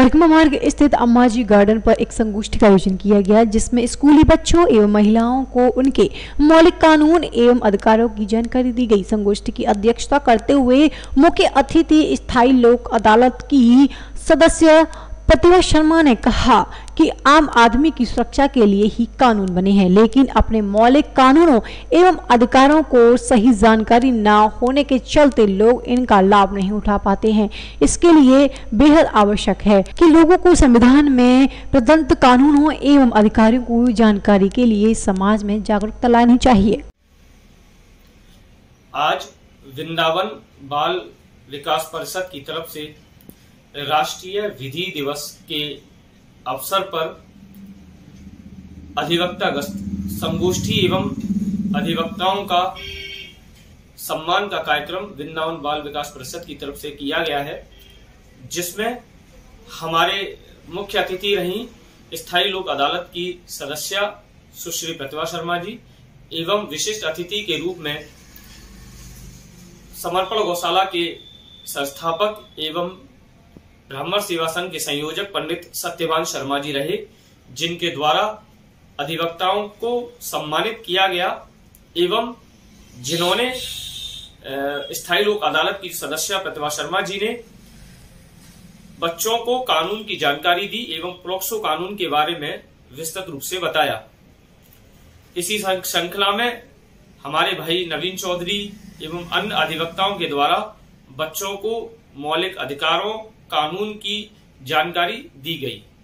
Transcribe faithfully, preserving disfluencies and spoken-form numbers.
परिक्रमा मार्ग स्थित अम्माजी गार्डन पर एक संगोष्ठी का आयोजन किया गया, जिसमें स्कूली बच्चों एवं महिलाओं को उनके मौलिक कानून एवं अधिकारों की जानकारी दी गई। संगोष्ठी की अध्यक्षता करते हुए मुख्य अतिथि स्थायी लोक अदालत की सदस्य प्रतिभा शर्मा ने कहा कि आम आदमी की सुरक्षा के लिए ही कानून बने हैं, लेकिन अपने मौलिक कानूनों एवं अधिकारों को सही जानकारी न होने के चलते लोग इनका लाभ नहीं उठा पाते हैं। इसके लिए बेहद आवश्यक है कि लोगों को संविधान में प्रदत्त कानूनों एवं अधिकारों को जानकारी के लिए समाज में जागरूकता लानी चाहिए। आज वृंदावन बाल विकास परिषद की तरफ से राष्ट्रीय विधि दिवस के अवसर पर अधिवक्ता संगोष्ठी एवं अधिवक्ताओं का सम्मान का कार्यक्रम वृंदावन बाल विकास परिषद की तरफ से किया गया है, जिसमें हमारे मुख्य अतिथि रही स्थायी लोक अदालत की सदस्य सुश्री प्रतिभा शर्मा जी एवं विशिष्ट अतिथि के रूप में समर्पण गौशाला के संस्थापक एवं ब्राह्मण सेवा संघ के संयोजक पंडित सत्यवान शर्मा जी रहे, जिनके द्वारा अधिवक्ताओं को सम्मानित किया गया एवं जिन्होंने स्थायी लोक अदालत की सदस्य प्रतिभा शर्मा जी ने बच्चों को कानून की जानकारी दी एवं पोक्सो कानून के बारे में विस्तृत रूप से बताया। इसी श्रृंखला में हमारे भाई नवीन चौधरी एवं अन्य अधिवक्ताओं के द्वारा बच्चों को मौलिक अधिकारों कानून की जानकारी दी गई।